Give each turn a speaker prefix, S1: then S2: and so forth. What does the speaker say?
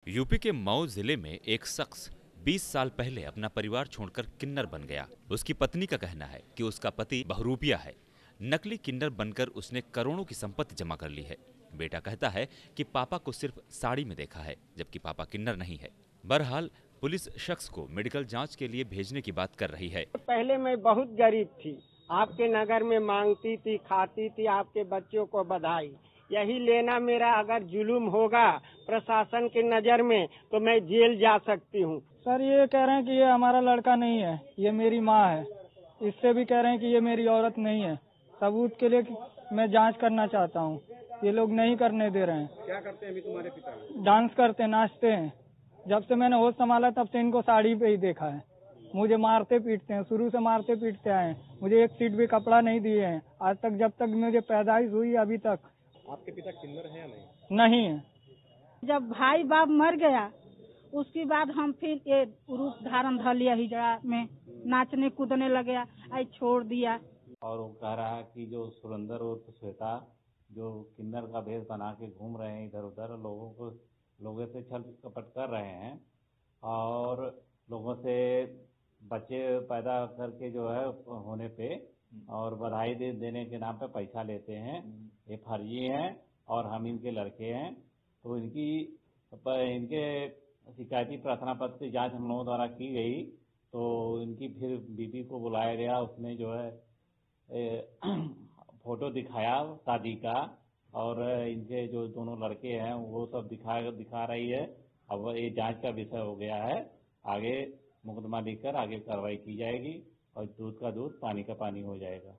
S1: UP के मऊ जिले में एक शख्स 20 साल पहले अपना परिवार छोड़कर किन्नर बन गया। उसकी पत्नी का कहना है कि उसका पति बहरूपिया है। नकली किन्नर बनकर उसने करोड़ों की संपत्ति जमा कर ली है। बेटा कहता है कि पापा को सिर्फ साड़ी में देखा है, जबकि पापा किन्नर नहीं है। बहरहाल पुलिस शख्स को मेडिकल जांच के लिए भेजने की बात कर रही है।
S2: पहले मैं बहुत गरीब थी, आपके नगर में मांगती थी, खाती थी, आपके बच्चों को बधाई। यही लेना मेरा अगर जुलूम होगा प्रशासन की नजर में तो मैं जेल जा सकती हूँ।
S3: सर ये कह रहे हैं कि ये हमारा लड़का नहीं है, ये मेरी माँ है। इससे भी कह रहे हैं कि ये मेरी औरत नहीं है। सबूत के लिए मैं जांच करना चाहता हूँ, ये लोग नहीं करने दे रहे हैं।
S4: क्या करते हैं अभी तुम्हारे पिता?
S3: डांस करते, नाचते हैं। जब से मैंने होश संभाला तब से इनको साड़ी पे ही देखा है। मुझे मारते पीटते हैं, शुरू से मारते पीटते आए हैं। मुझे एक सीट भी कपड़ा नहीं दिए हैं आज तक, जब तक मुझे पैदाइश हुई अभी तक।
S4: आपके पिता किन्नर है या नहीं?
S3: नहीं है।
S5: जब भाई बाप मर गया उसके बाद हम फिर ये रूप धारण धर लिया, हिजड़ा में नाचने कूदने लगे, आई छोड़ दिया।
S6: और वो कह रहा है कि जो सुरेंद्र और श्वेता जो किन्नर का भेष बना के घूम रहे हैं इधर उधर, लोगों से छल कपट कर रहे हैं और लोगों से बच्चे पैदा करके जो है होने पे और बधाई देने के नाम पे पैसा लेते हैं। ये फर्जी हैं और हम इनके लड़के हैं। तो इनके शिकायती प्रार्थना पत्र की जांच हम लोगों द्वारा की गई, तो इनकी फिर बीपी को बुलाया गया। उसने जो है फोटो दिखाया शादी का और इनके जो दोनों लड़के हैं वो सब दिखा रही है। अब ये जांच का विषय हो गया है, आगे मुकदमा लिखकर आगे कार्रवाई की जाएगी और दूध का दूध पानी का पानी हो जाएगा।